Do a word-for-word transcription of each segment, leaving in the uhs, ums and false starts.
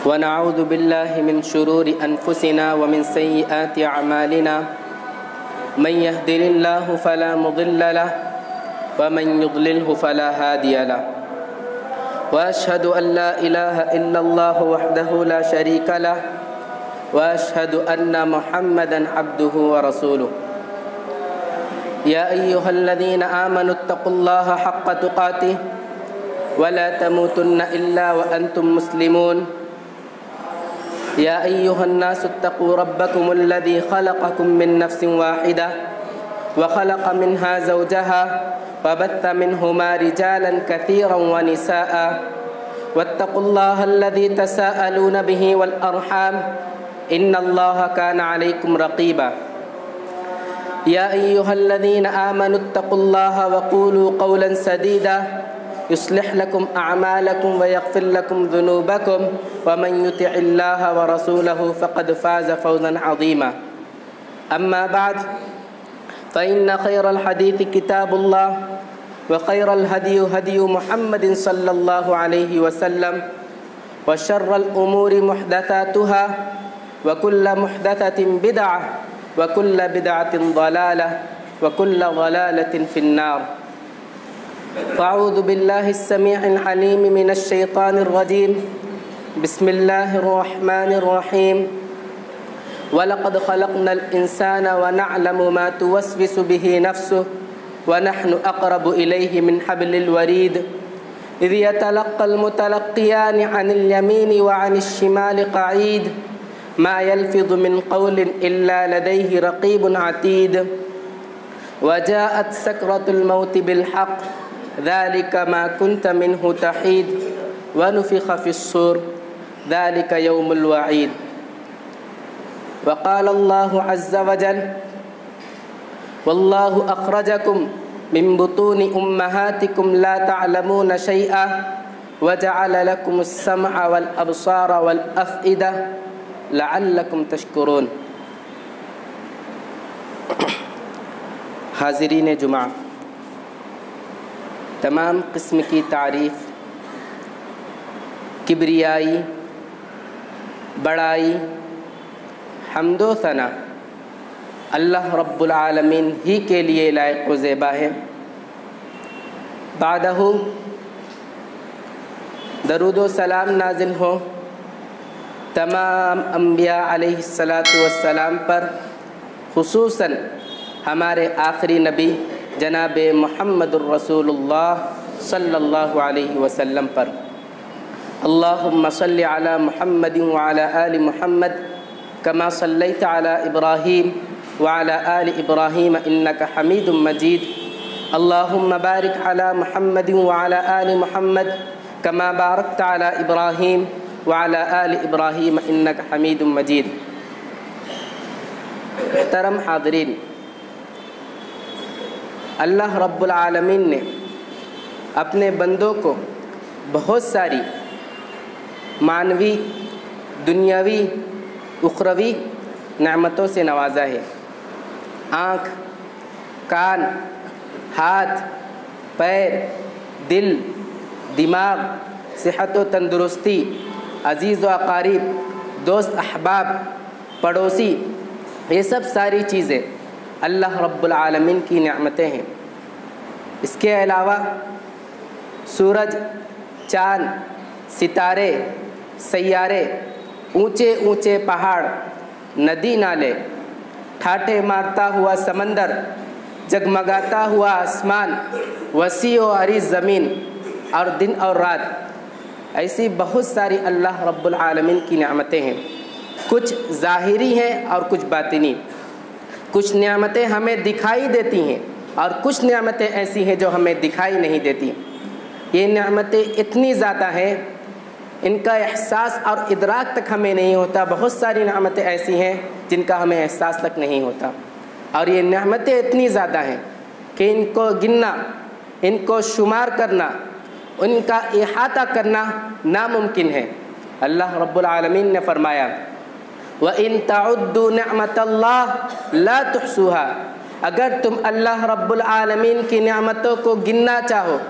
ونعوذ بالله من شرور أنفسنا ومن سيئات أعمالنا من يهده الله فلا مضل له ومن يضلله فلا هادي له وأشهد أن لا إله إلا الله وحده لا شريك له وأشهد أن محمدا عبده ورسوله يا أيها الذين آمنوا اتقوا الله حق تقاته ولا تموتن إلا وأنتم مسلمون يا أيها الناس اتقوا ربكم الذي خلقكم من نفس واحدة وخلق منها زوجها وبث منهما رجالا كثيرا ونساء واتقوا الله الذي تساءلون به والأرحام إن الله كان عليكم رقيبا يا أيها الذين آمنوا اتقوا الله وقولوا قولا سديدا يصلح لكم أعمالكم ويغفر لكم ذنوبكم ومن يطع الله ورسوله فقد فاز فوزا عظيما أما بعد فإن خير الحديث كتاب الله وخير الهدي هدي محمد صلى الله عليه وسلم وشر الأمور محدثاتها وكل محدثة بدعة وكل بدعة ضلالة وكل ضلالة في النار فأعوذ بالله السميع العليم من الشيطان الرجيم بسم الله الرحمن الرحيم ولقد خلقنا الإنسان ونعلم ما توسوس به نفسه ونحن أقرب إليه من حبل الوريد إذ يتلقى المتلقيان عن اليمين وعن الشمال قعيد ما يلفظ من قول إلا لديه رقيب عتيد وجاءت سكرة الموت بالحق ذلك ما كنت منه تحيد ونفخ في الصور ذلك يوم الوعيد وقال الله عز وجل والله أخرجكم من بطون أمهاتكم لا تعلمون شيئا وجعل لكم السمع والأبصار والأفئدة لعلكم تشکرون. حاضرین جمعہ، تمام قسم کی تعریف، کبریائی، بڑائی، حمد و ثنا اللہ رب العالمین ہی کے لیے لائق و زیبا ہے. بعدہ درود و سلام نازل ہو تمام انبیاء علیہ الصلاۃ والسلام پر، خصوصاً ہمارے آخری نبی جناب محمد الرسول اللہ صلی اللہ علیہ وسلم پر. اللہم صل علی محمد وعلی آل محمد کما صلیت علی ابراہیم وعلی آل ابراہیم انک حمید مجید. اللہم بارک علی محمد وعلی آل محمد کما بارکت علی ابراہیم وعلی آل ابراہیم انک حمید مجید. محترم حاضرین، اللہ رب العالمین نے اپنے بندوں کو بہت ساری معنوی، دنیاوی، اخروی نعمتوں سے نوازا ہے. آنکھ، کان، ہاتھ، پیر، دل، دماغ، صحت و تندرستی، عزیز و اقارب، دوست احباب، پڑوسی، یہ سب ساری چیزیں اللہ رب العالمین کی نعمتیں ہیں. اس کے علاوہ سورج، چاند، ستارے، سیارے، اونچے اونچے پہاڑ، ندی نالے، ٹھاٹھے مارتا ہوا سمندر، جگمگاتا ہوا آسمان، وسیع و عریض زمین اور دن اور رات، ایسی بہت ساری اللہ رب العالمین کی نعمتیں ہیں. کچھ ظاہری ہیں اور کچھ باطنی. کچھ نعمتیں ہمیں دکھائی دیتی ہیں اور کچھ نعمتیں ایسی ہیں جو ہمیں دکھائی نہیں دیتی. یہ نعمتیں اتنی زیادہ ہیں، ان کا احساس اور ادراک تک ہمیں نہیں ہوتا. بہت ساری نعمتیں ایسی ہیں جن کا ہمیں احساس تک نہیں ہوتا. اور یہ نعمتیں اتنی زیادہ ہیں کہ ان کو گننا، ان کو شمار کرنا، ان کا احاطہ کرنا ناممکن ہے. اللہ رب العالمین نے فرمایا وَإِن تَعُدُّوا نِعْمَةَ اللَّهِ لَا تُحْصُوهَا، اگر تم اللہ رب العالمین کی نعمتوں کو گننا چاہو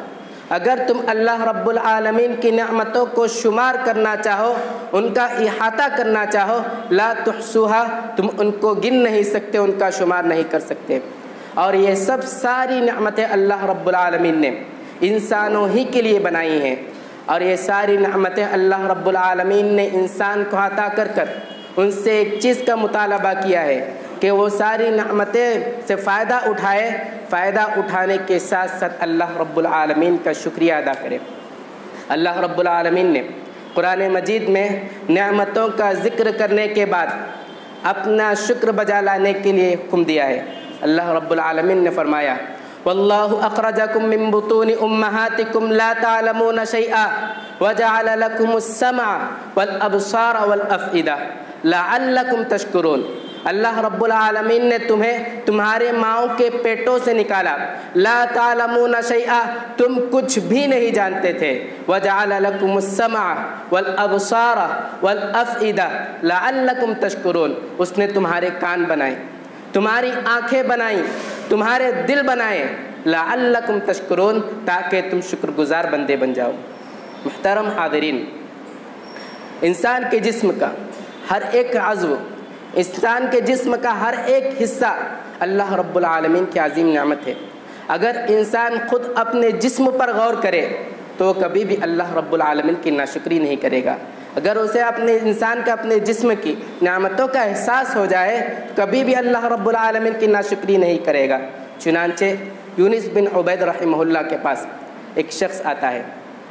اگر تم اللہ رب العالمین کی نعمتوں کو شمار کرنا چاہو، ان کا احاطہ کرنا چاہو، لا تحصوها، تم ان کو گن نہیں سکتے، ان کا شمار نہیں کر سکتے۔ اور یہ سب ساری نعمتیں اللہ رب العالمین نے انسانوں ہی کے لیے بنائی ہیں، اور یہ ساری نعمتیں اللہ رب العالمین نے انسان کو عطا کر کر ان سے ایک چیز کا مطالبہ کیا ہے کہ وہ ساری نعمتیں سے فائدہ اٹھائے، فائدہ اٹھانے کے ساتھ ساتھ اللہ رب العالمین کا شکریہ ادا کرے۔ اللہ رب العالمین نے قرآن مجید میں نعمتوں کا ذکر کرنے کے بعد اپنا شکر بجا لانے کے لیے حکم دیا ہے۔ اللہ رب العالمین نے فرمایا واللہ اخرجکم من بطون امہاتکم لا تعلمون شیئا وجعل لکم السمع والابصار والافئدہ لعلکم تشکرون۔ اللہ رب العالمین نے تمہیں تمہارے ماؤں کے پیٹوں سے نکالا، لا تعلمون شیئا، تم کچھ بھی نہیں جانتے تھے، وجعل لکم السمع والابصار والافئدہ لعلکم تشکرون، اس نے تمہارے کان بنائے، تمہاری آنکھیں بنائیں، تمہارے دل بنائے، لعلکم تشکرون، تاکہ تم شکر گزار بندے بن جاؤ۔ محترم حاضرین، انسان کے جسم کا ہر ایک عضو، انسان کے جسم کا ہر ایک حصہ اللہ رب العالمین کی عظیم نعمت ہے۔ اگر انسان خود اپنے جسم پر غور کرے تو کبھی بھی اللہ رب العالمین کی ناشکری نہیں کرے گا۔ اگر اسے اپنے انسان کا اپنے جسم کی نعمتوں کا احساس ہو جائے کبھی بھی اللہ رب العالمین کی ناشکری نہیں کرے گا۔ چنانچہ یونس بن عبید رحمہ اللہ کے پاس ایک شخص آتا ہے،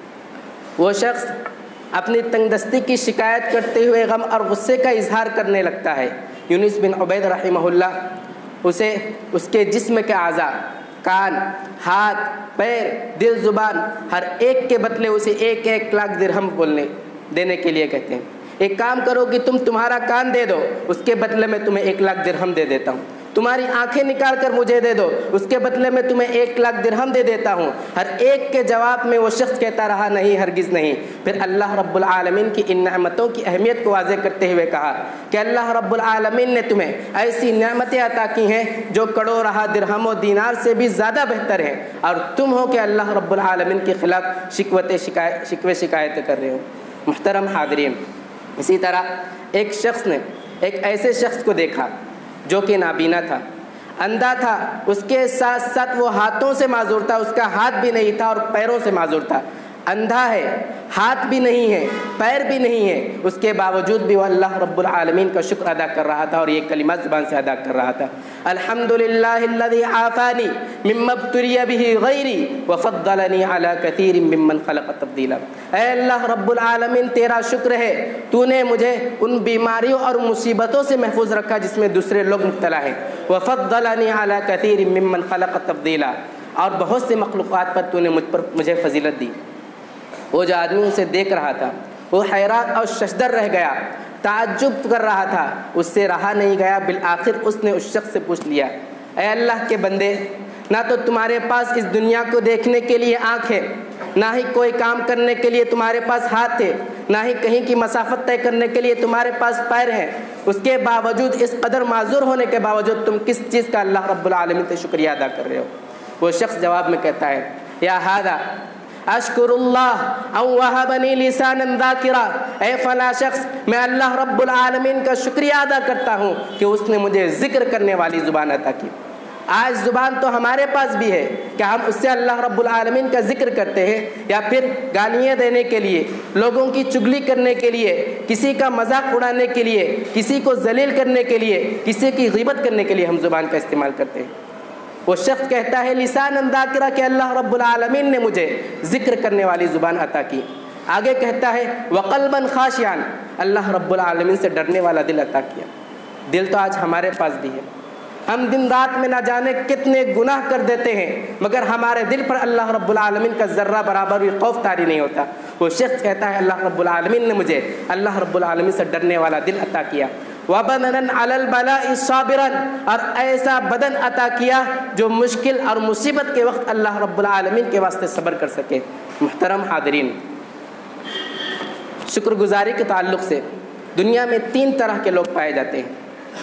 وہ شخص اپنی تنگ دستی کی شکایت کرتے ہوئے غم اور غصے کا اظہار کرنے لگتا ہے۔ یونس بن عبید رحمہ اللہ اسے اس کے جسم کے اعضاء، کان، ہاتھ، پیر، دل، زبان، ہر ایک کے بدلے اسے ایک ایک لاکھ درہم بولنے دینے کے لیے کہتے ہیں۔ ایک کام کرو کہ تم تمہارا کان دے دو، اس کے بدلے میں تمہیں ایک لاکھ درہم دے دیتا ہوں۔ تمہاری آنکھیں نکال کر مجھے دے دو، اس کے بدلے میں تمہیں ایک لاکھ درہم دے دیتا ہوں۔ ہر ایک کے جواب میں وہ شخص کہتا رہا نہیں، ہرگز نہیں۔ پھر اللہ رب العالمین کی ان نعمتوں کی اہمیت کو واضح کرتے ہوئے کہا کہ اللہ رب العالمین نے تمہیں ایسی نعمتیں عطا کی ہیں جو کروڑ رہا درہم و دینار سے بھی زیادہ بہتر ہیں، اور تم ہو کہ اللہ رب العالمین کے خلاف شکوتیں شکایت شکوے شکایتیں کر رہے ہو۔ محترم حاضرین، اسی طرح ایک شخص نے ایک ایسے شخص کو دیکھا جو کہ نابینا تھا، اندھا تھا، اس کے ساتھ ساتھ وہ ہاتھوں سے معذور تھا، اس کا ہاتھ بھی نہیں تھا اور پیروں سے معذور تھا۔ اندھا ہے، ہاتھ بھی نہیں ہے، پیر بھی نہیں ہے، اس کے باوجود بھی وہ اللہ رب العالمین کا شکر ادا کر رہا تھا اور یہ کلمات زبان سے ادا کر رہا تھا۔ الحمدللہ الذی عافانی مما ابتلی بہ غیری وفضلنی علی کثیر ممن خلق تفضیلا۔ اے اللہ رب العالمین، تیرا شکر ہے، تو نے مجھے ان بیماریوں اور مصیبتوں سے محفوظ رکھا جس میں دوسرے لوگ مبتلا ہیں، وفضلنی علی کثیر ممن خلق تفضیلا، اور بہت سے مخلوقات پر تو نے مجھ پر مجھے فضیلت دی۔ وہ جو آدمی اسے دیکھ رہا تھا وہ حیران اور ششدر رہ گیا، تعجب کر رہا تھا، اس سے رہا نہیں گیا، بالآخر اس نے اس شخص سے پوچھ لیا، اے اللہ کے بندے، نہ تو تمہارے پاس اس دنیا کو دیکھنے کے لیے آنکھ ہے، نہ ہی کوئی کام کرنے کے لیے تمہارے پاس ہاتھ ہے، نہ ہی کہیں کی مسافت طے کرنے کے لیے تمہارے پاس پیر ہیں، اس کے باوجود، اس قدر معذور ہونے کے باوجود تم کس چیز کا اللہ رب العالمین سے شکریہ ادا کر رہے ہو؟ وہ شخص جواب میں کہتا ہے، یا ہذا اشکر اللہ ان وہبنی لسانا ذاکرا، اے فلاں شخص، میں اللہ رب العالمین کا شکریہ ادا کرتا ہوں کہ اس نے مجھے ذکر کرنے والی زبان عطا کی۔ آج زبان تو ہمارے پاس بھی ہے، کہ ہم اس سے اللہ رب العالمین کا ذکر کرتے ہیں، یا پھر گالیاں دینے کے لیے، لوگوں کی چگلی کرنے کے لیے، کسی کا مذاق اڑانے کے لیے، کسی کو ذلیل کرنے کے لیے، کسی کی غیبت کرنے کے لیے ہم زبان کا استعمال کرتے ہیں۔ وہ شخص کہتا ہے لسان ذاکرہ کہ اللہ رب العالمین نے مجھے ذکر کرنے والی زبان عطا کی۔ آگے کہتا ہے وقلبا خاشعا، اللہ رب العالمین سے ڈرنے والا دل عطا کیا۔ دل تو آج ہمارے پاس بھی ہے، ہم دن رات میں نہ جانے کتنے گناہ کر دیتے ہیں، مگر ہمارے دل پر اللہ رب العالمین کا ذرہ برابر بھی خوف طاری نہیں ہوتا۔ وہ شخص کہتا ہے اللہ رب العالمین نے مجھے اللہ رب العالمین سے ڈرنے والا دل عطا کیا۔ وَبَدَنًا عَلَى الْبَلَاءِ صَابِرًا، اور ایسا بدن عطا کیا جو مشکل اور مصیبت کے وقت اللہ رب العالمین کے واسطے صبر کر سکے۔ محترم حاضرین، شکر گزاری کے تعلق سے دنیا میں تین طرح کے لوگ پائے جاتے ہیں۔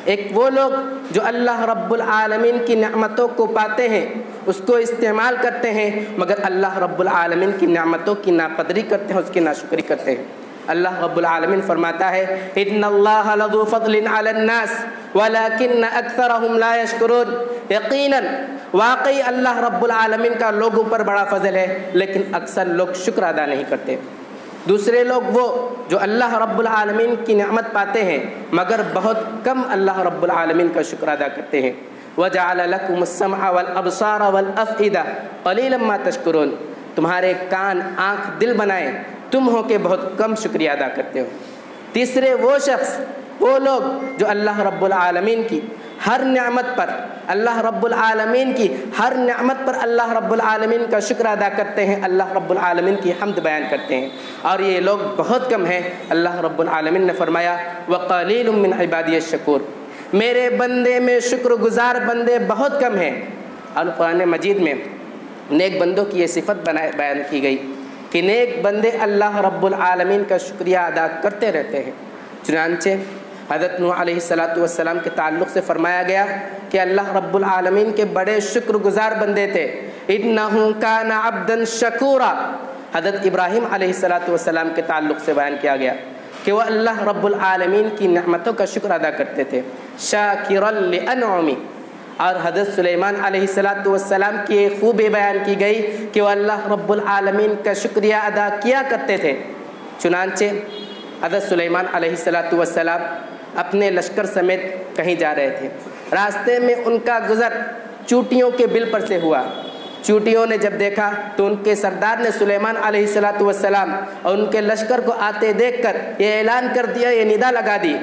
ایک وہ لوگ جو اللہ رب العالمین کی نعمتوں کو پاتے ہیں، اس کو استعمال کرتے ہیں، مگر اللہ رب العالمین کی نعمتوں کی ناقدری کرتے ہیں، اس کی ناشکری کرتے ہیں۔ اللہ رب العالمین فرماتا ہے ان اللہ لذو فضل علی الناس ولکن اکثرهم لا یشکرون، یقیناً واقعی اللہ رب العالمین کا لوگوں پر بڑا فضل ہے، لیکن اکثر لوگ شکر ادا نہیں کرتے۔ دوسرے لوگ وہ جو اللہ رب العالمین کی نعمت پاتے ہیں مگر بہت کم اللہ رب العالمین کا شکر ادا کرتے ہیں۔ وَجَعَلَ لَكُمُ السَّمْعَ وَالْأَبْصَارَ وَالْأَفْئِدَةَ قَلِيلًا مَا تَشْكُرُونَ، تمہارے کان، آنکھ، دل بنائے، تم ہو کہ بہت کم شکریہ ادا کرتے ہو۔ تیسرے وہ شخص، وہ لوگ جو اللہ رب العالمین کی ہر نعمت پر اللہ رب العالمین کی ہر نعمت پر اللہ رب العالمین کا شکر ادا کرتے ہیں، اللہ رب العالمین کی حمد بیان کرتے ہیں، اور یہ لوگ بہت کم ہیں۔ اللہ رب العالمین نے فرمایا وَقَلِيلٌ مِّنْ عِبَادِيَ الشَّكُورُ، میرے بندے میں شکر گزار بندے بہت کم ہیں۔ اور قرآن مجید میں نیک بندوں کی یہ صفت بیان کی گئی کہ نیک بندے اللہ رب العالمین کا شکریہ ادا کرتے رہتے ہیں۔ چنانچہ حضرت نوح علیہ الصلاۃ والسلام کے تعلق سے فرمایا گیا کہ اللہ رب العالمین کے بڑے شکر گزار بندے تھے، اِنَّهُ كَانَ عَبْدًا شَكُورًا۔ حضرت ابراہیم علیہ الصلاۃ والسلام کے تعلق سے بیان کیا گیا کہ وہ اللہ رب العالمین کی نعمتوں کا شکر ادا کرتے تھے، شَاكِرًا لِأَنْعُمِهِ۔ اور حضرت سلیمان علیہ الصلاۃ والسلام کی ایک خوبی بیان کی گئی کہ وہ اللہ رب العالمین کا شکریہ ادا کیا کرتے تھے۔ چنانچہ حضرت سلیمان علیہ الصلاۃ والسلام اپنے لشکر سمیت کہیں جا رہے تھے، راستے میں ان کا گزر چونٹیوں کے بل پر سے ہوا۔ چونٹیوں نے جب دیکھا تو ان کے سردار نے سلیمان علیہ الصلاۃ والسلام اور ان کے لشکر کو آتے دیکھ کر یہ اعلان کر دیا، یہ ندا لگا دی،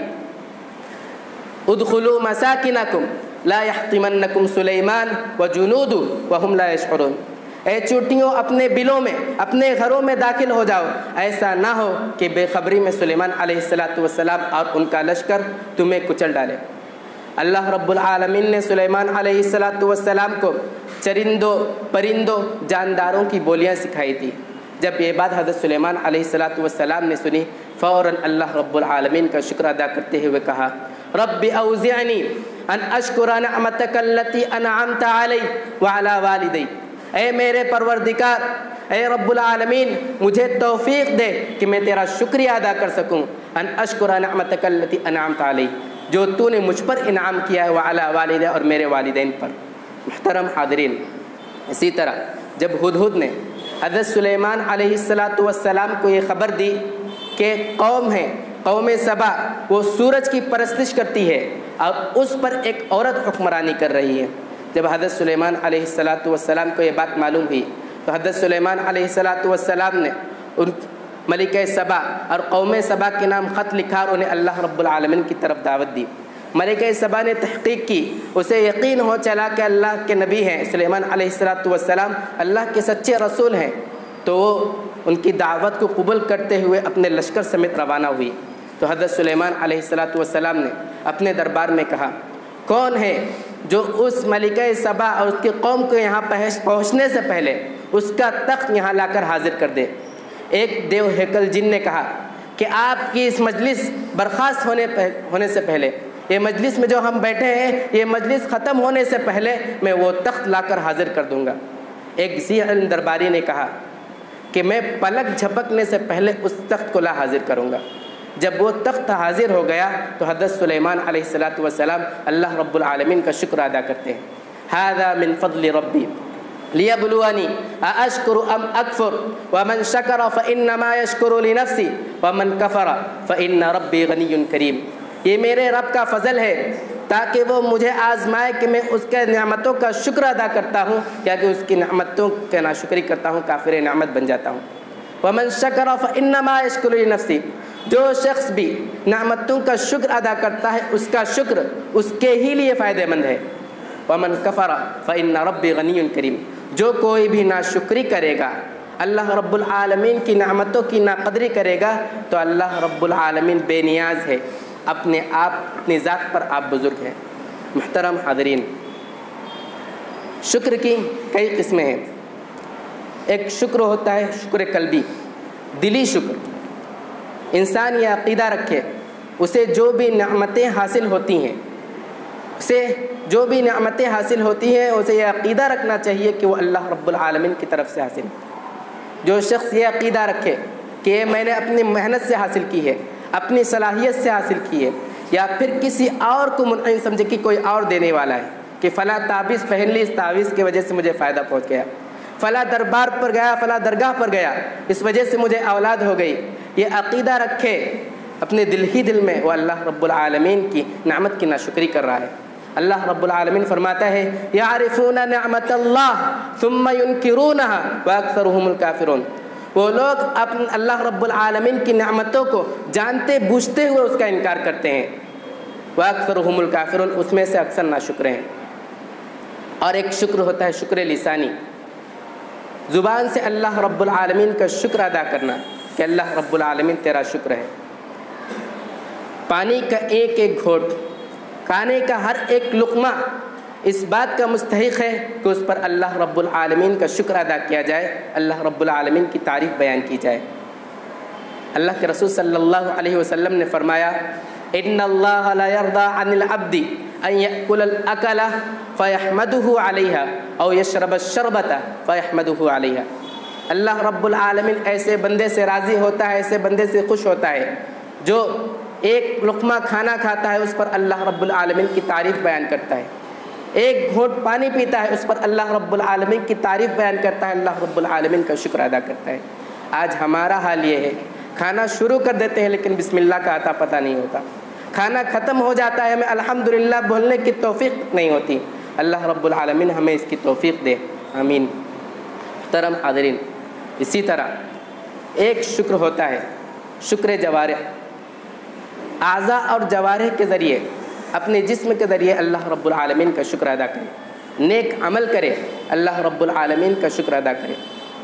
ادخلوا مساکنکم لا یحطمنکم سلیمان وجنودہ وہم لا یشعرون، اے چونٹیوں اپنے بلوں میں، اپنے گھروں میں داخل ہو جاؤ، ایسا نہ ہو کہ بے خبری میں سلیمان علیہ الصلاۃ والسلام اور ان کا لشکر تمہیں کچل ڈالے۔ اللہ رب العالمین نے سلیمان علیہ الصلاۃ والسلام کو چرندوں، پرندوں، جانداروں کی بولیاں سکھائی تھی۔ جب یہ بات حضرت سلیمان علیہ الصلاۃ والسلام نے سنی، فوراً اللہ رب العالمین کا شکر ادا کرتے ہوئے کہا رب اوزعنی ان اشکر نعمتک التی انعمت علی وعلی والدی، اے میرے پروردگار، اے رب العالمین مجھے توفیق دے کہ میں تیرا شکریہ ادا کر سکوں، ان اشکر نعمتک التی انعمت علی، جو تو نے مجھ پر انعام کیا ہے، وعلی والدی، اور میرے والدین پر۔ محترم حاضرین، اسی طرح جب ہدہد نے حضرت سلیمان علیہ الصلاۃ والسلام کو یہ خبر دی کہ قوم ہے، قوم سبا، وہ سورج کی پرستش کرتی ہے اور اس پر ایک عورت حکمرانی کر رہی ہے، جب حضرت سلیمان علیہ الصلاۃ والسلام کو یہ بات معلوم ہوئی تو حضرت سلیمان علیہ الصلاۃ والسلام نے ان ملکہ سبا اور قوم سبا کے نام خط لکھا اور انہیں اللہ رب العالمین کی طرف دعوت دی۔ ملکہ سبا نے تحقیق کی، اسے یقین ہو چلا کہ اللہ کے نبی ہیں سلیمان علیہ الصلاۃ والسلام، اللہ کے سچے رسول ہیں، تو وہ ان کی دعوت کو قبول کرتے ہوئے اپنے لشکر سمیت روانہ ہوئی۔ تو حضرت سلیمان علیہ الصلاۃ والسلام نے اپنے دربار میں کہا کون ہے جو اس ملکہ سبا اور اس کی قوم کو یہاں پہنچنے سے پہلے اس کا تخت یہاں لا کر حاضر کر دے۔ ایک دیو ہیکل جن نے کہا کہ آپ کی اس مجلس برخاست ہونے ہونے سے پہلے، یہ مجلس میں جو ہم بیٹھے ہیں، یہ مجلس ختم ہونے سے پہلے میں وہ تخت لا کر حاضر کر دوں گا۔ ایک ذی علم درباری نے کہا کہ میں پلک جھپکنے سے پہلے اس تخت کو لا حاضر کروں گا۔ جب وہ تخت حاضر ہو گیا تو حضرت سلیمان علیہ الصلاۃ والسلام اللہ رب العالمین کا شکر ادا کرتے ہیں، ھذا من فضل ربی لیبلونی ااشکر ام اکفر ومن شکر فانما یشکر لنفسی ومن کفر فان ربی غنی کریم، یہ میرے رب کا فضل ہے تاکہ وہ مجھے آزمائے کہ میں اس کے نعمتوں کا شکر ادا کرتا ہوں یا کہ اس کی نعمتوں کا ناشکری کرتا ہوں، کافر نعمت بن جاتا ہوں۔ ومن شکر فانما یشکر لنفسی، جو شخص بھی نعمتوں کا شکر ادا کرتا ہے اس کا شکر اس کے ہی لیے فائدہ مند ہے۔ ومن کفر فإن ربی غنی کریم، جو کوئی بھی ناشکری کرے گا، اللہ رب العالمین کی نعمتوں کی ناقدری کرے گا، تو اللہ رب العالمین بے نیاز ہے، اپنے آپ اپنی ذات پر آپ بزرگ ہیں۔ محترم حاضرین، شکر کی کئی قسمیں ہیں۔ ایک شکر ہوتا ہے شکر قلبی، دلی شکر۔ انسان یہ عقیدہ رکھے اسے جو بھی نعمتیں حاصل ہوتی ہیں، اسے جو بھی نعمتیں حاصل ہوتی ہیں اسے یہ عقیدہ رکھنا چاہیے کہ وہ اللہ رب العالمین کی طرف سے حاصل ہے۔ جو شخص یہ عقیدہ رکھے کہ یہ میں نے اپنی محنت سے حاصل کی ہے، اپنی صلاحیت سے حاصل کی ہے، یا پھر کسی اور کو منعم سمجھے کہ کوئی اور دینے والا ہے، کہ فلاں تعویذ پہن لی، اس تعویذ کی وجہ سے مجھے فائدہ پہنچ گیا، فلاں دربار پر گیا، فلاں درگاہ پر گیا، اس وجہ سے مجھے اولاد ہو گئی، یہ عقیدہ رکھے اپنے دل ہی دل میں، وہ اللہ رب العالمین کی نعمت کی ناشکری کر رہا ہے۔ اللہ رب العالمین فرماتا ہے یعرفون نعمت اللہ ثم ینکرونها واکثرهم الکافرون، وہ لوگ اپنے اللہ رب العالمین کی نعمتوں کو جانتے بوجھتے ہوئے اس کا انکار کرتے ہیں، واکثرهم الکافرون، اس میں سے اکثر ناشکر ہیں۔ اور ایک شکر ہوتا ہے شکر لسانی، زبان سے اللہ رب العالمین کا شکر ادا کرنا کہ اللہ رب العالمین تیرا شکر ہے۔ پانی کا ایک ایک گھونٹ، کھانے کا ہر ایک لقمہ اس بات کا مستحق ہے کہ اس پر اللہ رب العالمین کا شکر ادا کیا جائے، اللہ رب العالمین کی تعریف بیان کی جائے۔ اللہ کے رسول صلی اللہ علیہ وسلم نے فرمایا ان اللہ لا یرضی عن العبد ان یأکل الاکل فیحمدہ علیہا او یشرب الشربۃ فیحمدہ علیہا، اللہ رب العالمین ایسے بندے سے راضی ہوتا ہے، ایسے بندے سے خوش ہوتا ہے جو ایک لقمہ کھانا کھاتا ہے اس پر اللہ رب العالمین کی تعریف بیان کرتا ہے، ایک گھونٹ پانی پیتا ہے اس پر اللہ رب العالمین کی تعریف بیان کرتا ہے، اللہ رب العالمین کا شکر ادا کرتا ہے۔ آج ہمارا حال یہ ہے، کھانا شروع کر دیتے ہیں لیکن بسم اللہ کا عطا پتہ نہیں ہوتا، کھانا ختم ہو جاتا ہے ہمیں الحمدللہ بولنے کی توفیق نہیں ہوتی۔ اللہ رب العالمین ہمیں اس کی توفیق دے، آمین۔ محترم حاضرین، اسی طرح ایک شکر ہوتا ہے شکر جوارح، اعضاء اور جوارح کے ذریعے، اپنے جسم کے ذریعے اللہ رب العالمین کا شکر ادا کرے، نیک عمل کرے، اللہ رب العالمین کا شکر ادا کرے۔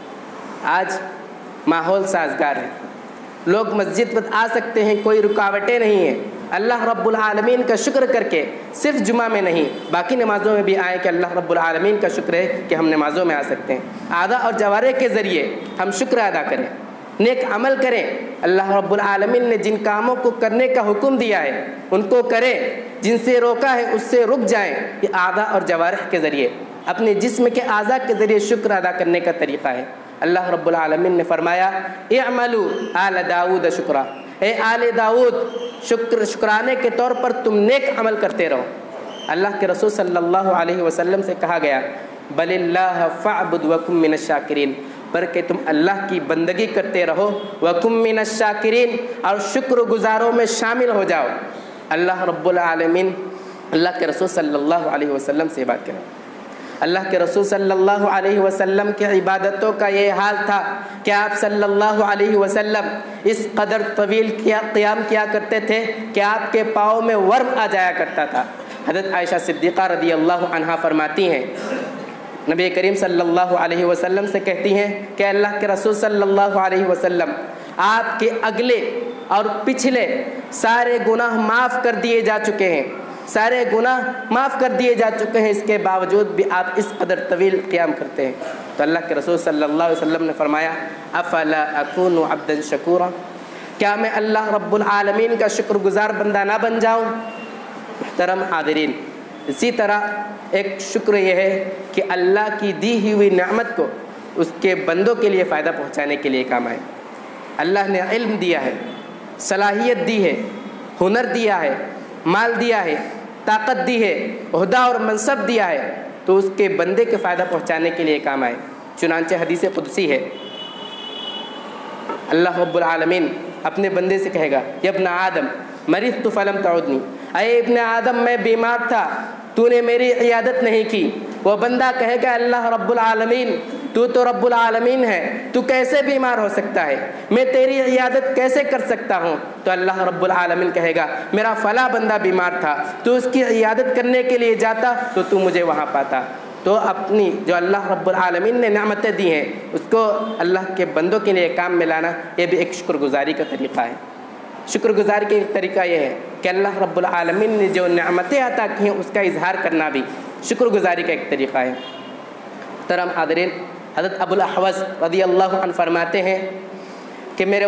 آج ماحول سازگار ہے، لوگ مسجد پر آ سکتے ہیں، کوئی رکاوٹیں نہیں ہیں، اللہ رب العالمین کا شکر کر کے صرف جمعہ میں نہیں باقی نمازوں میں بھی آئیں کہ اللہ رب العالمین کا شکر ہے کہ ہم نمازوں میں آ سکتے ہیں۔ اعضاء اور جوارح کے ذریعے ہم شکر ادا کریں، نیک عمل کریں، اللہ رب العالمین نے جن کاموں کو کرنے کا حکم دیا ہے ان کو کریں، جن سے روکا ہے اس سے رک جائیں۔ یہ اعضاء اور جوارح کے ذریعے، اپنے جسم کے اعضاء کے ذریعے شکر ادا کرنے کا طریقہ ہے۔ اللہ رب العالمین نے فرمایا اعملوا آل داؤد شکرا، اے آل داؤد شکر شکرانے کے طور پر تم نیک عمل کرتے رہو۔ اللہ کے رسول صلی اللہ علیہ وسلم سے کہا گیا بل اللہ فاعبد وکن من الشاکرین، بلکہ تم اللہ کی بندگی کرتے رہو، وکن من الشاکرین، اور شکر گزاروں میں شامل ہو جاؤ۔ اللہ رب العالمین اللہ کے رسول صلی اللہ علیہ وسلم سے بات کریں۔ اللہ کے رسول صلی اللہ علیہ وسلم کی عبادتوں کا یہ حال تھا کہ آپ صلی اللہ علیہ وسلم اس قدر طویل کیا قیام کیا کرتے تھے کہ آپ کے پاؤں میں ورم آ جایا کرتا تھا۔ حضرت عائشہ صدیقہ رضی اللہ عنہا فرماتی ہیں، نبی کریم صلی اللہ علیہ وسلم سے کہتی ہیں کہ اللہ کے رسول صلی اللہ علیہ وسلم آپ کے اگلے اور پچھلے سارے گناہ معاف کر دیے جا چکے ہیں، سارے گناہ معاف کر دیے جا چکے ہیں، اس کے باوجود بھی آپ اس قدر طویل قیام کرتے ہیں۔ تو اللہ کے رسول صلی اللہ علیہ وسلم نے فرمایا افلا اکون عبدا شکورا، کیا میں اللہ رب العالمین کا شکر گزار بندہ نہ بن جاؤں؟ محترم حاضرین، اسی طرح ایک شکر یہ ہے کہ اللہ کی دی ہوئی نعمت کو اس کے بندوں کے لیے فائدہ پہنچانے کے لیے کام آئے۔ اللہ نے علم دیا ہے، صلاحیت دی ہے، ہنر دیا ہے، مال دیا ہے، طاقت دی ہے، عہدہ اور منصب دیا ہے، تو اس کے بندے کے فائدہ پہنچانے کے لیے کام آئے۔ چنانچہ حدیث قدسی ہے، اللہ رب العالمین اپنے بندے سے کہے گا یا ابن آدم مرضت فلم تعودنی، اے ابن آدم میں بیمار تھا تو نے میری عیادت نہیں کی۔ وہ بندہ کہے گا اللہ رب العالمین تو تو رب العالمین ہے، تو کیسے بیمار ہو سکتا ہے، میں تیری عیادت کیسے کر سکتا ہوں؟ تو اللہ رب العالمین کہے گا میرا فلاں بندہ بیمار تھا، تو اس کی عیادت کرنے کے لیے جاتا تو تو مجھے وہاں پاتا۔ تو اپنی جو اللہ رب العالمین نے نعمتیں دی ہیں اس کو اللہ کے بندوں کے لیے کام میں لانا، یہ بھی ایک شکر گزاری کا طریقہ ہے۔ شکر گزاری کا ایک طریقہ یہ ہے کہ اللہ رب العالمین نے جو نعمتیں عطا کی ہیں اس کا اظہار کرنا بھی شکر گزاری کا ایک طریقہ ہے۔ محترم حاضرین، حضرت ابو الاحوص رضی اللہ عنہ فرماتے ہیں کہ میرے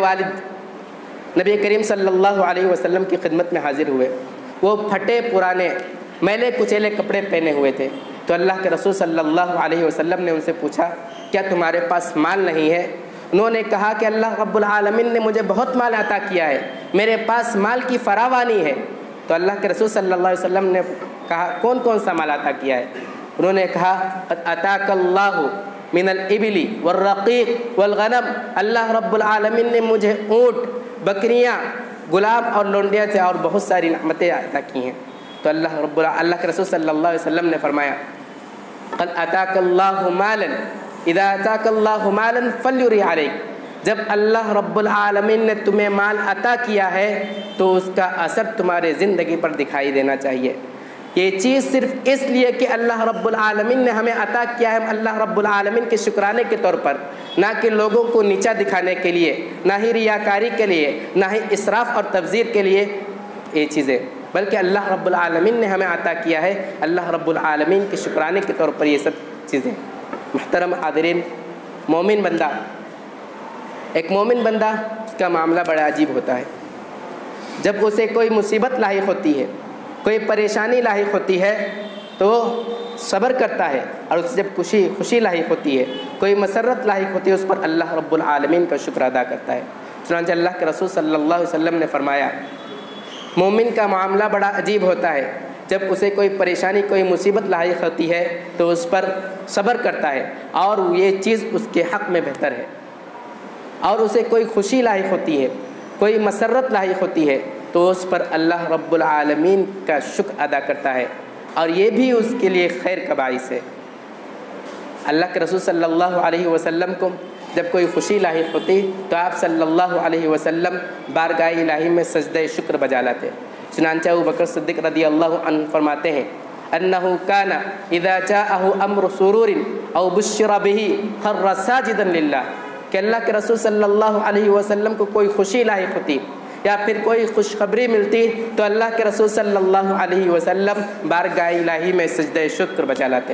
والد نبی کریم صلی اللہ علیہ وسلم کی خدمت میں حاضر ہوئے، وہ پھٹے پرانے میلے کچیلے کپڑے پہنے ہوئے تھے۔ تو اللہ کے رسول صلی اللہ علیہ وسلم نے ان سے پوچھا کیا تمہارے پاس مال نہیں ہے؟ انہوں نے کہا کہ اللہ رب العالمین نے مجھے بہت مال عطا کیا ہے، میرے پاس مال کی فراوانی ہے۔ تو اللہ کے رسول صلی اللہ علیہ وسلم نے کہا کون کون سا مال عطا کیا ہے؟ انہوں نے کہا قد اتاک اللہ من الابل والرقیق والغنم، اللہ رب العالمین نے مجھے اونٹ، بکریاں، غلام اور لونڈیاں سے اور بہت ساری نعمتیں عطا کی ہیں۔ تو اللہ رب اللہ کے رسول صلی اللہ علیہ وسلم نے فرمایا قد اتاک اللہ مالا اذا اتاک اللہ مالا فلیری علیک، جب اللہ رب العالمین نے تمہیں مال عطا کیا ہے تو اس کا اثر تمہارے زندگی پر دکھائی دینا چاہیے۔ یہ چیز صرف اس لیے کہ اللہ رب العالمین نے ہمیں عطا کیا ہے، اللہ رب العالمین کے شکرانے کے طور پر، نہ کہ لوگوں کو نیچا دکھانے کے لیے، نہ ہی ریاکاری کے لیے، نہ ہی اسراف اور تبذیر کے لیے یہ چیزیں، بلکہ اللہ رب العالمین نے ہمیں عطا کیا ہے اللہ رب العالمین کے شکرانے کے طور پر یہ سب چیزیں۔ محترم حاضرین، مومن بندہ، ایک مومن بندہ اس کا معاملہ بڑا عجیب ہوتا ہے۔ جب اسے کوئی مصیبت لاحق ہوتی ہے، کوئی پریشانی لاحق ہوتی ہے تو صبر کرتا ہے، اور اسے جب خوشی خوشی لاحق ہوتی ہے، کوئی مسرت لاحق ہوتی ہے، اس پر اللہ رب العالمین کا شکر ادا کرتا ہے۔ چنانچہ اللہ کے رسول صلی اللہ علیہ وسلم نے فرمایا مومن کا معاملہ بڑا عجیب ہوتا ہے، جب اسے کوئی پریشانی کوئی مصیبت لاحق ہوتی ہے تو اس پر صبر کرتا ہے اور یہ چیز اس کے حق میں بہتر ہے، اور اسے کوئی خوشی لاحق ہوتی ہے، کوئی مسرت لاحق ہوتی ہے تو اس پر اللہ رب العالمین کا شکر ادا کرتا ہے، اور یہ بھی اس کے لیے خیر کا باعث ہے۔ اللہ کے رسول صلی اللہ علیہ وسلم کو جب کوئی خوشی لاحق ہوتی تو آپ صلی اللہ علیہ وسلم بارگاہ الہی میں سجدہ شکر بجا لاتے۔ چنانچہ ابو بکر صدیق رضی اللہ عنہ فرماتے ہیں انہ کان اذا جاءہ امر سرور او بشر بہ خر ساجدا للہ، کہ اللہ کے رسول صلی اللہ علیہ وسلم کو کوئی خوشی لاحق ہوتی یا پھر کوئی خوشخبری ملتی تو اللہ کے رسول صلی اللہ علیہ وسلم بارگاہ الہی میں سجدہ شکر بجا لاتے۔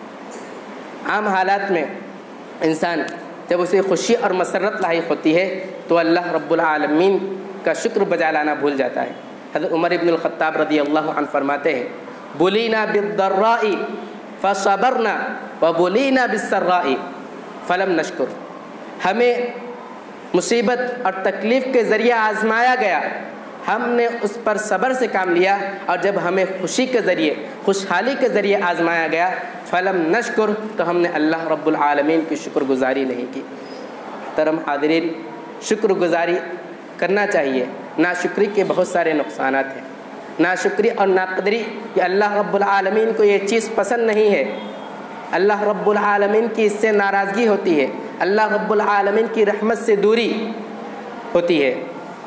عام حالات میں انسان جب اسے خوشی اور مسرت لاحق ہوتی ہے تو اللہ رب العالمین کا شکر بجا لانا بھول جاتا ہے۔ حضرت عمر ابن الخطاب رضی اللہ عنہ فرماتے ہیں بلینا بالضراء فصبرنا وبلینا بالسراء فلم نشکر، ہمیں مصیبت اور تکلیف کے ذریعے آزمایا گیا، ہم نے اس پر صبر سے کام لیا، اور جب ہمیں خوشی کے ذریعے خوشحالی کے ذریعے آزمایا گیا فلم نشکر، تو ہم نے اللہ رب العالمین کی شکر گزاری نہیں کی۔ محترم حاضرین، شکر گزاری کرنا چاہیے۔ ناشکری کے بہت سارے نقصانات ہیں۔ ناشکری اور ناقدری، یہ اللہ رب العالمین کو یہ چیز پسند نہیں ہے، اللہ رب العالمین کی اس سے ناراضگی ہوتی ہے، اللہ رب العالمین کی رحمت سے دوری ہوتی ہے۔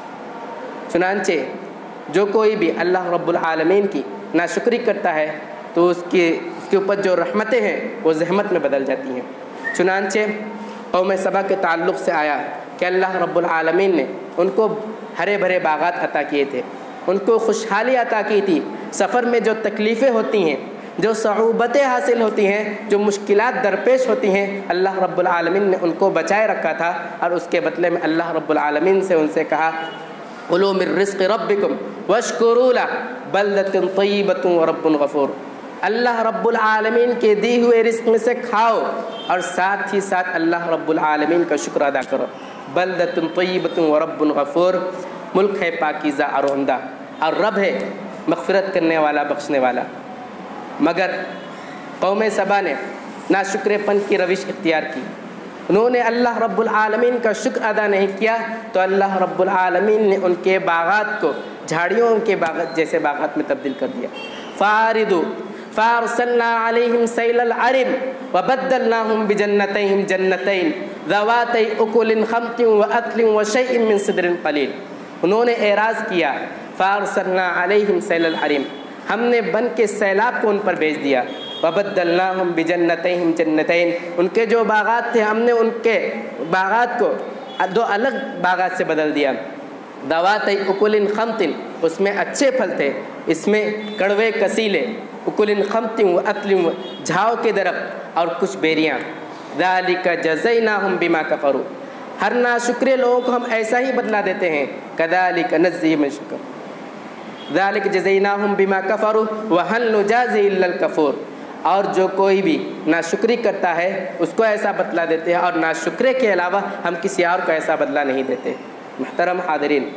چنانچہ جو کوئی بھی اللہ رب العالمین کی ناشکری کرتا ہے تو اس کے اس کے اوپر جو رحمتیں ہیں وہ زحمت میں بدل جاتی ہیں۔ چنانچہ قوم سبا کے تعلق سے آیا کہ اللہ رب العالمین نے ان کو ہرے بھرے باغات عطا کیے تھے، ان کو خوشحالی عطا کی تھی۔ سفر میں جو تکلیفیں ہوتی ہیں، جو صعوبتیں حاصل ہوتی ہیں، جو مشکلات درپیش ہوتی ہیں، اللہ رب العالمین نے ان کو بچائے رکھا تھا، اور اس کے بدلے میں اللہ رب العالمین سے ان سے کہا کُلُوا مِن رِزْقِ رَبِّكُمْ وَاشْكُرُوا لَهُ بَلْدَةٌ طَيِّبَةٌ وَرَبٌّ غَفُورٌ، اللہ رب العالمین کے دی ہوئے رزق میں سے کھاؤ اور ساتھ ہی ساتھ اللہ رب العالمین کا شکر ادا کرو۔ بَلْدَةٌ طَيِّبَةٌ وَرَبٌّ غَفُورٌ، ملک ہے پاکیزہ اور عمدہ، اور رب ہے مغفرت کرنے والا بخشنے والا۔ مگر قوم سبا نے ناشکر پن کی روش اختیار کی، انہوں نے اللہ رب العالمین کا شکر ادا نہیں کیا تو اللہ رب العالمین نے ان کے باغات کو جھاڑیوں کے باغات جیسے باغات میں تبدیل کر دیا۔ فاردو فارسلنا علیہم سیل العرم وبدلناہم بجنتیہم جنتین ذواتی اکل خمط واکل وشیء من صدر قلیل، انہوں نے اعراض کیا فارسلنا علیہم سیل العرم، ہم نے بن کے سیلاب کو ان پر بھیج دیا۔ وبدلناہم بجنتیہم جنتین، ان کے جو باغات تھے ہم نے ان کے باغات کو دو الگ باغات سے بدل دیا۔ ذواتی اکل خمط، اس میں اچھے پھل تھے، اس میں کڑوے کسیلے، اکل خمط واکل، جھاؤ کے درخت اور کچھ بیریاں۔ ذالک جزیناہم بما کفروا، ہر ناشکرے لوگوں کو ہم ایسا ہی بدلا دیتے ہیں۔ کذالک نجزی من شکر، ذالک جزیناہم بما کفروا وہل نجازی الا الکفور، اور جو کوئی بھی ناشکری کرتا ہے اس کو ایسا بدلہ دیتے ہیں، اور ناشکرے کے علاوہ ہم کسی اور کو ایسا بدلہ نہیں دیتے۔ محترم حاضرین،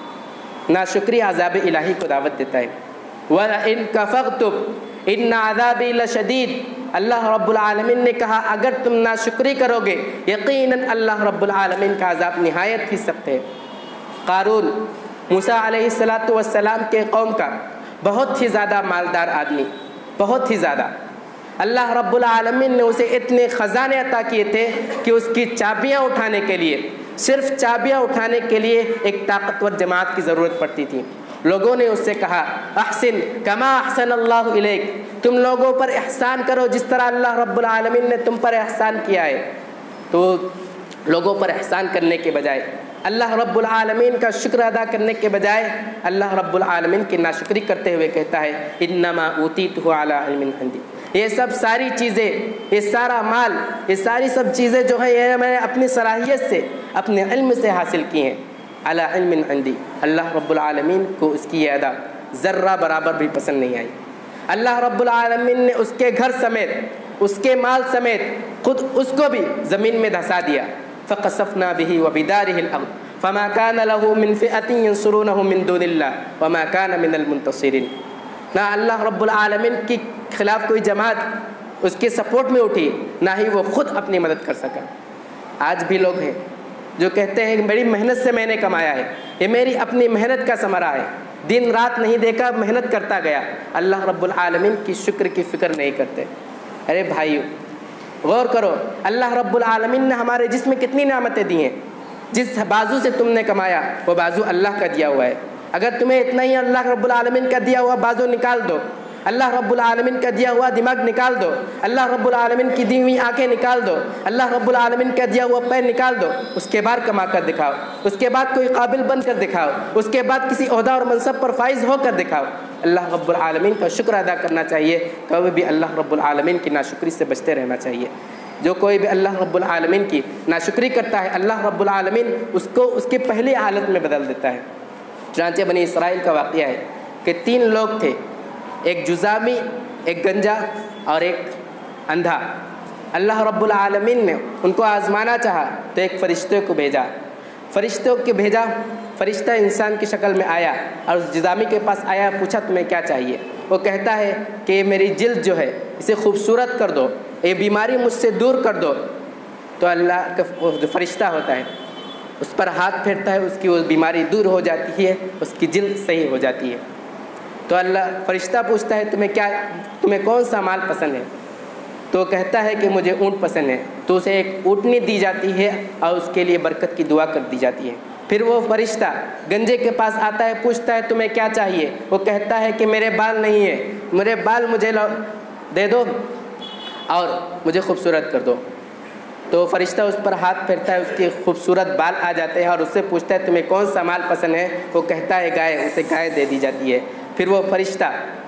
ناشکری عذاب الہی کو دعوت دیتا ہے۔ وَلَئِن كَفَرْتُمْ إِنَّ عَذَابِي لَشَدِيدٌ، اللہ رب العالمین نے کہا اگر تم ناشکری کرو گے یقیناً اللہ رب العالمین کا عذاب نہایت ہی سخت ہے۔ قارون موسیٰ علیہ الصلاۃ والسلام کے قوم کا بہت ہی زیادہ مالدار آدمی، بہت ہی زیادہ، اللہ رب العالمین نے اسے اتنے خزانے عطا کیے تھے کہ اس کی چابیاں اٹھانے کے لیے، صرف چابیاں اٹھانے کے لیے ایک طاقتور جماعت کی ضرورت پڑتی تھی۔ لوگوں نے اس سے کہا احسن کما احسن اللہ الیک، تم لوگوں پر احسان کرو جس طرح اللہ رب العالمین نے تم پر احسان کیا ہے۔ تو لوگوں پر احسان کرنے کے بجائے، اللہ رب العالمین کا شکر ادا کرنے کے بجائے، اللہ رب العالمین کی ناشکری کرتے ہوئے کہتا ہے انما اوتیتہ علی علم عندی، یہ سب ساری چیزیں، یہ سارا مال، یہ ساری سب چیزیں جو ہیں یہ میں نے اپنی صلاحیت سے، اپنے علم سے حاصل کی ہیں۔ علی علم عندی، اللہ رب العالمین کو اس کی یہ ادا ذرہ برابر بھی پسند نہیں آئی۔ اللہ رب العالمین نے اس کے گھر سمیت، اس کے مال سمیت خود اس کو بھی زمین میں دھسا دیا۔ فَخَسَفْنَا بِهِ وَبِدَارِهِ الْأَرْضِ فَمَا كَانَ لَهُ مِنْ فِئَةٍ يَنْصُرُونَهُ مِنْ دُونِ اللَّهِ وَمَا كَانَ مِنَ الْمُنْتَصِرِينَ، نہ اللہ رب العالمین کی خلاف کوئی جماعت اس کے سپورٹ میں اٹھی، نہ ہی وہ خود اپنی مدد کر سکا۔ آج بھی لوگ ہیں جو کہتے ہیں کہ بڑی محنت سے میں نے کمایا ہے، یہ میری اپنی محنت کا ثمرہ ہے، دن رات نہیں دیکھا، محنت کرتا گیا، اللہ رب العالمین کی شکر کی فکر نہیں کرتے۔ ارے بھائیو غور کرو، اللہ رب العالمین نے ہمارے جسم میں کتنی نعمتیں دی ہیں، جس بازو سے تم نے کمایا وہ بازو اللہ کا دیا ہوا ہے۔ اگر تمہیں اتنا ہی اللہ رب العالمین کا دیا ہوا بازو نکال دو، اللہ رب العالمین کا دیا ہوا دماغ نکال دو، اللہ رب العالمین کی دی ہوئی آنکھیں نکال دو، اللہ رب العالمین کا دیا ہوا پیر نکال دو، اس کے بعد کما کر دکھاؤ، اس کے بعد کوئی قابل بن کر دکھاؤ، اس کے بعد کسی عہدہ اور منصب پر فائز ہو کر دکھاؤ۔ اللہ رب العالمین کا شکر ادا کرنا چاہیے، کبھی بھی اللہ رب العالمین کی ناشکری سے بچتے رہنا چاہیے۔ جو کوئی بھی اللہ رب العالمین کی ناشکری کرتا ہے اللہ رب العالمین اس کو اس کی پہلی حالت میں بدل دیتا ہے۔ چنانچہ بنی اسرائیل کا واقعہ ہے کہ تین لوگ تھے، ایک جزامی، ایک گنجا اور ایک اندھا۔ اللہ رب العالمین نے ان کو آزمانا چاہا تو ایک فرشتے کو بھیجا، فرشتوں کو بھیجا، فرشتہ انسان کی شکل میں آیا اور اس جزامی کے پاس آیا، پوچھا تمہیں کیا چاہیے؟ وہ کہتا ہے کہ میری جلد جو ہے اسے خوبصورت کر دو، یہ بیماری مجھ سے دور کر دو۔ تو اللہ کا جو فرشتہ ہوتا ہے اس پر ہاتھ پھیرتا ہے، اس کی وہ بیماری دور ہو جاتی ہے، اس کی جلد صحیح ہو جاتی ہے۔ تو اللہ فرشتہ پوچھتا ہے تمہیں کیا تمہیں کون سا مال پسند ہے؟ تو کہتا ہے کہ مجھے اونٹ پسند ہے، تو اسے ایک اونٹنی دی جاتی ہے اور اس کے لیے برکت کی دعا کر دی جاتی ہے۔ پھر وہ فرشتہ گنجے کے پاس آتا ہے، پوچھتا ہے تمہیں کیا چاہیے؟ وہ کہتا ہے کہ میرے بال نہیں ہیں، میرے بال مجھے دے دو اور مجھے خوبصورت کر دو۔ تو فرشتہ اس پر ہاتھ پھیرتا ہے، اس کے خوبصورت بال آ جاتے ہیں اور اس سے پوچھتا ہے تمہیں کون سا مال پسند ہے؟ وہ کہتا ہے گائے، اسے گائے دے دی جاتی ہے۔ پھر وہ فرشتہ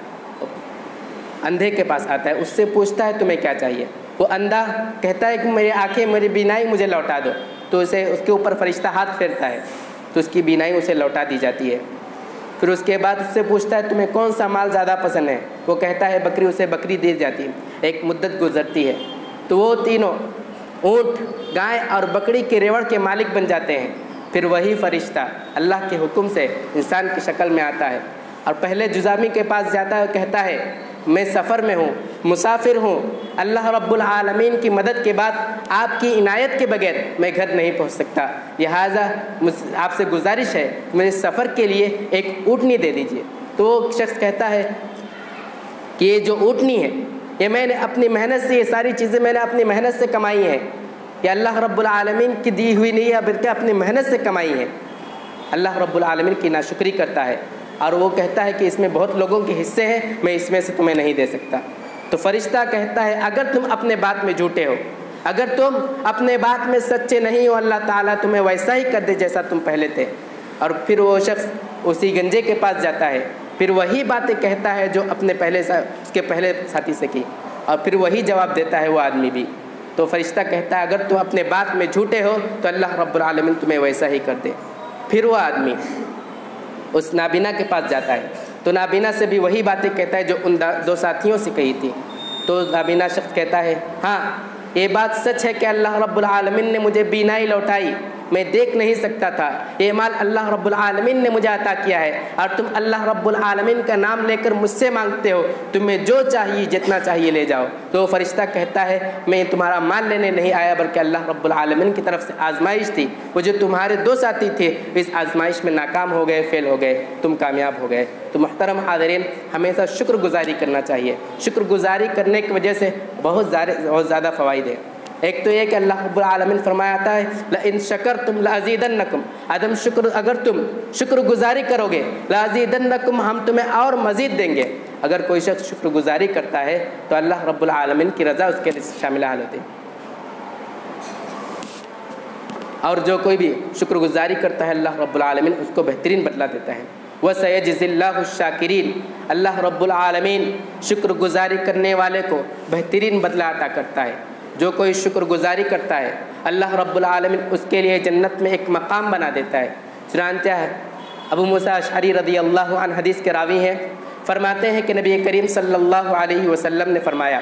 اندھے کے پاس آتا ہے، اس سے پوچھتا ہے تمہیں کیا چاہیے؟ وہ اندھا کہتا ہے کہ میری آنکھیں، میری بینائی مجھے لوٹا دو، تو اسے اس کے اوپر فرشتہ ہاتھ پھیرتا ہے تو اس کی بینائی اسے لوٹا دی جاتی ہے۔ پھر اس کے بعد اس سے پوچھتا ہے تمہیں کون سا مال زیادہ پسند ہے؟ وہ کہتا ہے بکری، اسے بکری دی جاتی ہے۔ ایک مدت گزرتی ہے تو وہ تینوں اونٹ، گائے اور بکری کے ریوڑ کے مالک بن جاتے ہیں۔ پھر وہی فرشتہ اللہ کے حکم سے انسان کی شکل میں آتا ہے اور پہلے جزامی کے پاس جاتا ہے، کہتا ہے میں سفر میں ہوں، مسافر ہوں، اللہ رب العالمین کی مدد کے بعد آپ کی عنایت کے بغیر میں گھر نہیں پہنچ سکتا، لہٰذا آپ سے گزارش ہے میرے سفر کے لیے ایک اونٹنی دے دیجیے۔ تو وہ شخص کہتا ہے کہ یہ جو اونٹنی ہے یہ میں نے اپنی محنت سے، یہ ساری چیزیں میں نے اپنی محنت سے کمائی ہیں، یہ اللہ رب العالمین کی دی ہوئی نہیں ہے بلکہ اپنی محنت سے کمائی ہے۔ اللہ رب العالمین کی ناشکری کرتا ہے اور وہ کہتا ہے کہ اس میں بہت لوگوں کے حصے ہیں، میں اس میں سے تمہیں نہیں دے سکتا۔ تو فرشتہ کہتا ہے اگر تم اپنے بات میں جھوٹے ہو، اگر تم اپنے بات میں سچے نہیں ہو، اللہ تعالیٰ تمہیں ویسا ہی کر دے جیسا تم پہلے تھے۔ اور پھر وہ شخص اسی گنجے کے پاس جاتا ہے، پھر وہی باتیں کہتا ہے جو اپنے پہلے اس کے پہلے ساتھی سے کی، اور پھر وہی جواب دیتا ہے وہ آدمی بھی۔ تو فرشتہ کہتا ہے اگر تم اپنے بات میں جھوٹے ہو تو اللہ رب العالمین تمہیں ویسا ہی کر دے۔ پھر وہ آدمی اس نابینا کے پاس جاتا ہے تو نابینا سے بھی وہی باتیں کہتا ہے جو ان دو ساتھیوں سے کہی تھی۔ تو نابینا شخص کہتا ہے ہاں یہ بات سچ ہے کہ اللہ رب العالمین نے مجھے بینائی لوٹائی، میں دیکھ نہیں سکتا تھا، یہ مال اللہ رب العالمین نے مجھے عطا کیا ہے، اور تم اللہ رب العالمین کا نام لے کر مجھ سے مانگتے ہو، تمہیں جو چاہیے جتنا چاہیے لے جاؤ۔ تو فرشتہ کہتا ہے میں تمہارا مال لینے نہیں آیا بلکہ اللہ رب العالمین کی طرف سے آزمائش تھی، وہ جو تمہارے دو ساتھی تھے اس آزمائش میں ناکام ہو گئے، فیل ہو گئے، تم کامیاب ہو گئے۔ تو محترم حاضرین، ہمیشہ شکر گزاری کرنا چاہیے۔ شکر گزاری کرنے کی وجہ سے بہت زیادہ بہت زیادہ فوائد ہیں۔ ایک تو یہ کہ اللہ رب العالمین فرماتا ہے لئن شکرتم لازیدنکم، عدم شکر اگر تم شکر گزاری کرو گے لازیدنکم، ہم تمہیں اور مزید دیں گے۔ اگر کوئی شخص شکر گزاری کرتا ہے تو اللہ رب العالمین کی رضا اس کے لیے شامل حال ہوتی ہے، اور جو کوئی بھی شکر گزاری کرتا ہے اللہ رب العالمین اس کو بہترین بدلہ دیتا ہے۔ وَسَيَجْزِي اللَّهُ الشَّاكِرِينَ، اللہ رب العالمین شکر گزاری کرنے والے کو بہترین بدلہ عطا کرتا ہے۔ جو کوئی شکر گزاری کرتا ہے اللہ رب العالمین اس کے لیے جنت میں ایک مقام بنا دیتا ہے۔ چنانچہ ابو موسیٰ اشعری رضی اللہ عنہ حدیث کے راوی ہیں، فرماتے ہیں کہ نبی کریم صلی اللہ علیہ وسلم نے فرمایا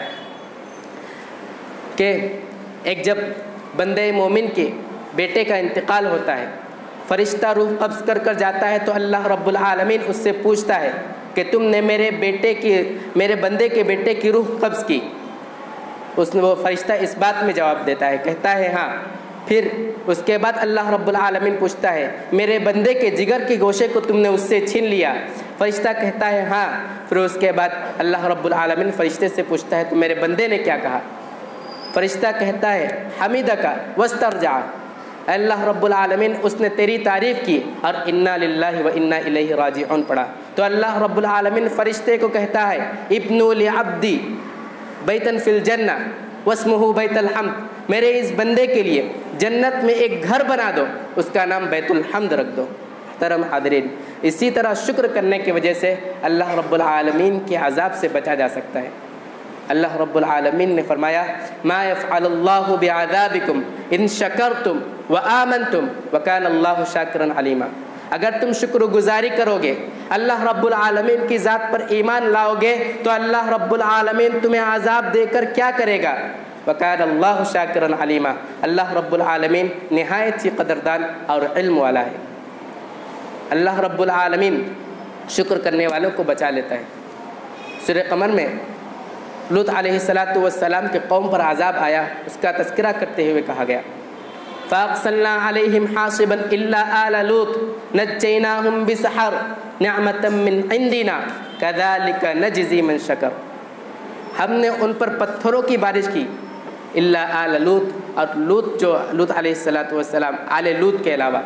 کہ ایک جب بندے مومن کے بیٹے کا انتقال ہوتا ہے، فرشتہ روح قبض کر کر جاتا ہے تو اللہ رب العالمین اس سے پوچھتا ہے کہ تم نے میرے بیٹے کی میرے بندے کے بیٹے کی روح قبض کی؟ اس نے وہ فرشتہ اس بات میں جواب دیتا ہے، کہتا ہے ہاں۔ پھر اس کے بعد اللہ رب العالمین پوچھتا ہے میرے بندے کے جگر کے گوشے کو تم نے اس سے چھین لیا؟ فرشتہ کہتا ہے ہاں۔ پھر اس کے بعد اللہ رب العالمین فرشتے سے پوچھتا ہے تو میرے بندے نے کیا کہا؟ فرشتہ کہتا ہے حمیدک واسترجع، اللہ رب العالمین اس نے تیری تعریف کی اور انا للہ و انا الیہ راجعون پڑھا۔ تو اللہ رب العالمین فرشتے کو کہتا ہے ابنوا لعبدی بیتن فی الجنہ واسمہ بیت الحمد، میرے اس بندے کے لیے جنت میں ایک گھر بنا دو، اس کا نام بیت الحمد رکھ دو۔ محترم حاضرین، اسی طرح شکر کرنے کی وجہ سے اللہ رب العالمین کے عذاب سے بچا جا سکتا ہے۔ اللہ رب العالمین نے فرمایا ما یفعل اللہ بعذابکم ان شکرتم وآمنتم وکان اللہ شاکرا علیما، اگر تم شکر گزاری کرو گے، اللہ رب العالمین کی ذات پر ایمان لاؤ گے تو اللہ رب العالمین تمہیں عذاب دے کر کیا کرے گا؟ وَكَانَ اللَّهُ شَاكِرًا عَلِيمًا، اللہ رب العالمین نہایت ہی قدردان اور علم والا ہے۔ اللہ رب العالمین شکر کرنے والوں کو بچا لیتا ہے۔ سورہ قمر میں لوط علیہ السلام کے قوم پر عذاب آیا، اس کا تذکرہ کرتے ہوئے کہا گیا فَأَرْسَلْنَا عَلَيْهِمْ حَاصِبًا إِلَّا آلَ لُوطٍ نَجَّيْنَاهُمْ بِسَحَرٍ نِعْمَةً مِّنْ عِنْدِنَا كَذَلِكَ نَجْزِي مَنْ شَكَرَ، ہم نے ان پر پتھروں کی بارش کی، الا آل لوط، اور لوط جو لوط علیہ السلام آل لوط کے علاوہ،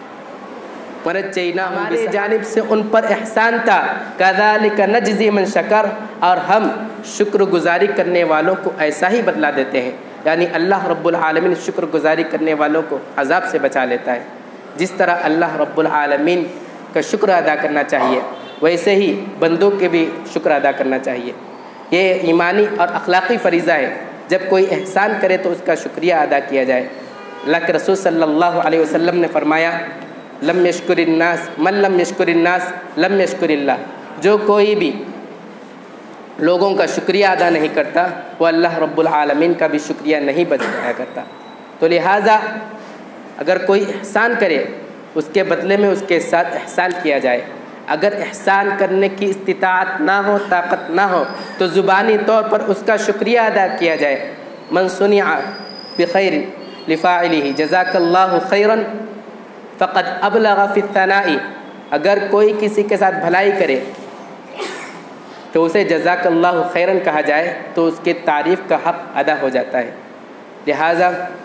ونجیناہم، ہماری جانب سے ان پر احسان تھا، کذالک نجزی من شکر، اور ہم شکر گزاری کرنے والوں کو ایسا ہی بدلہ دیتے ہیں۔ یعنی اللہ رب العالمین شکر گزاری کرنے والوں کو عذاب سے بچا لیتا ہے۔ جس طرح اللہ رب العالمین کا شکر ادا کرنا چاہیے ویسے ہی بندوں کے بھی شکر ادا کرنا چاہیے۔ یہ ایمانی اور اخلاقی فریضہ ہے، جب کوئی احسان کرے تو اس کا شکریہ ادا کیا جائے۔ اللہ کے رسول صلی اللہ علیہ وسلم نے فرمایا لم یشکر الناس من لم یشکر الناس لم یشکر اللہ، جو کوئی بھی لوگوں کا شکریہ ادا نہیں کرتا وہ اللہ رب العالمین کا بھی شکریہ نہیں ادا کرتا۔ تو لہٰذا اگر کوئی احسان کرے اس کے بدلے میں اس کے ساتھ احسان کیا جائے۔ اگر احسان کرنے کی استطاعت نہ ہو، طاقت نہ ہو، تو زبانی طور پر اس کا شکریہ ادا کیا جائے۔ من صنع بخیر لفاعلہ جزاک اللہ خیرا فقد ابلغ فی الثناء، اگر کوئی کسی کے ساتھ بھلائی کرے تو اسے جزاک اللہ خیرا کہا جائے تو اس کے تعریف کا حق ادا ہو جاتا ہے۔ لہٰذا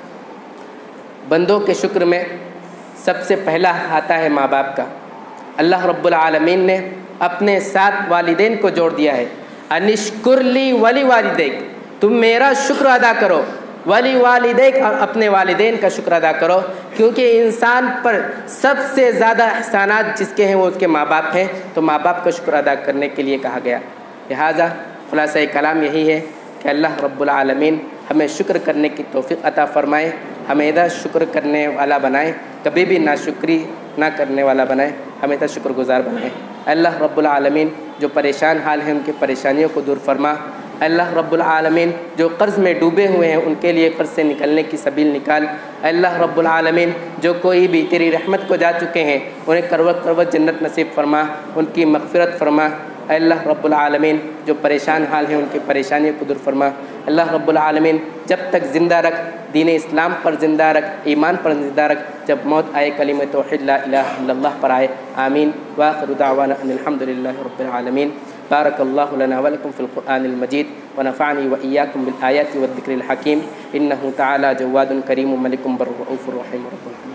بندوں کے شکر میں سب سے پہلا آتا ہے ماں باپ کا۔ اللہ رب العالمین نے اپنے ساتھ والدین کو جوڑ دیا ہے، انشکر لی ولی والدیک، تم میرا شکر ادا کرو، ولی والدیک، اور اپنے والدین کا شکر ادا کرو، کیونکہ انسان پر سب سے زیادہ احسانات جس کے ہیں وہ اس کے ماں باپ ہیں، تو ماں باپ کا شکر ادا کرنے کے لیے کہا گیا۔ لہٰذا خلاصہ کلام یہی ہے کہ اللہ رب العالمین ہمیں شکر کرنے کی توفیق عطا فرمائے، ہمیشہ شکر کرنے والا بنائے، کبھی بھی ناشکری نہ کرنے والا بنائے، ہمیشہ شکر گزار بنائے۔ اللہ رب العالمین جو پریشان حال ہیں ان کی پریشانیوں کو دور فرما۔ اللہ رب العالمین جو قرض میں ڈوبے ہوئے ہیں ان کے لیے قرض سے نکلنے کی سبیل نکال۔ اللہ رب العالمین جو کوئی بھی تیری رحمت کو جا چکے ہیں انہیں کروٹ کروٹ جنت نصیب فرما، ان کی مغفرت فرما۔ اللہ رب العالمین جو پریشان حال ہیں ان کی پریشانیوں کو دور فرما۔ اللہ رب العالمین جب تک زندہ رکھ، دین اسلام پر زندہ رکھ، ایمان پر زندہ رکھ، جب موت آئے کلمہ توحید لا الہ الا اللہ پر آئے۔ آمین وآخر دعوانا ان الحمد للہ رب العالمین۔ بارک اللہ لنا ولکم فی القرآن المجید ونفعنی وإیاکم بالآیات والذکر الحکیم انہ تعالی جواد کریم ملک بر رؤوف رحیم رب العالمین۔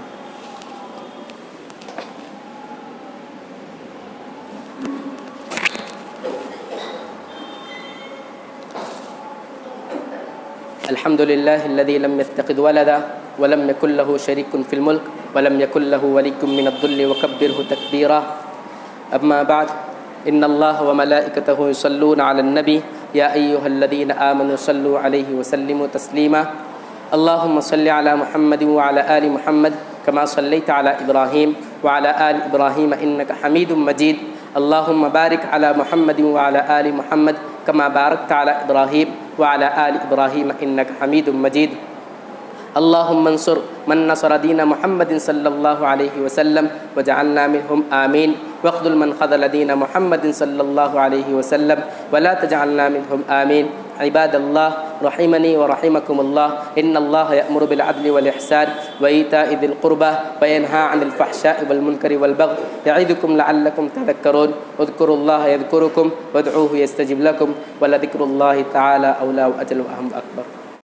الحمد لله الذي لم يتخذ ولدا ولم يكن له شريك في الملك ولم يكن له ولي من الذل وكبره تكبيرا أما بعد إن الله وملائكته يصلون على النبي يا أيها الذين آمنوا صلوا عليه وسلموا تسليما اللهم صل على محمد وعلى آل محمد كما صليت على إبراهيم وعلى آل إبراهيم إنك حميد مجيد اللهم بارك على محمد وعلى آل محمد كما باركت على إبراهيم وعلى آل إبراهيم إنك حميد مجيد اللهم انصر من نصر دين محمد صلى الله عليه وسلم وجعلنا منهم آمين واخذل من خذل دين محمد صلى الله عليه وسلم ولا تجعلنا منهم آمين عباد الله رحمني ورحمكم الله إن الله يأمر بالعدل والإحسان وإيتاء ذي القربى وينهى عن الفحشاء والمنكر والبغي يعظكم لعلكم تذكرون اذكروا الله يذكركم وادعوه يستجب لكم ولذكر الله تعالى أولى وأجل وأهم أكبر